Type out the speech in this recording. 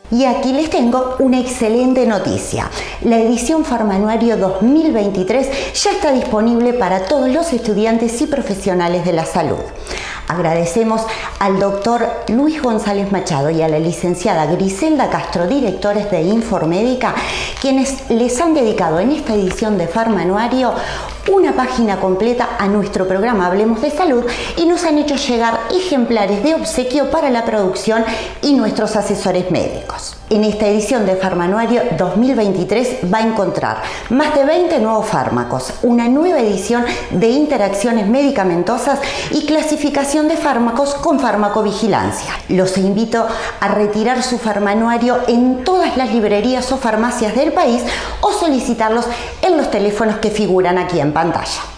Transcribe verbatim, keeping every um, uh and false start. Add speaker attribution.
Speaker 1: Y aquí les tengo una excelente noticia. La edición Farmanuario dos mil veintitrés ya está disponible para todos los estudiantes y profesionales de la salud. Agradecemos al doctor Luis González Machado y a la licenciada Griselda Castro, directores de Informédica, quienes les han dedicado en esta edición de Farmanuario una página completa a nuestro programa Hablemos de Salud y nos han hecho llegar ejemplares de obsequio para la producción y nuestros asesores médicos. En esta edición de Farmanuario dos mil veintitrés va a encontrar más de veinte nuevos fármacos, una nueva edición de interacciones medicamentosas y clasificación de fármacos con farmacovigilancia. Los invito a retirar su Farmanuario en todas las librerías o farmacias del país o solicitarlos en los teléfonos que figuran aquí en pantalla.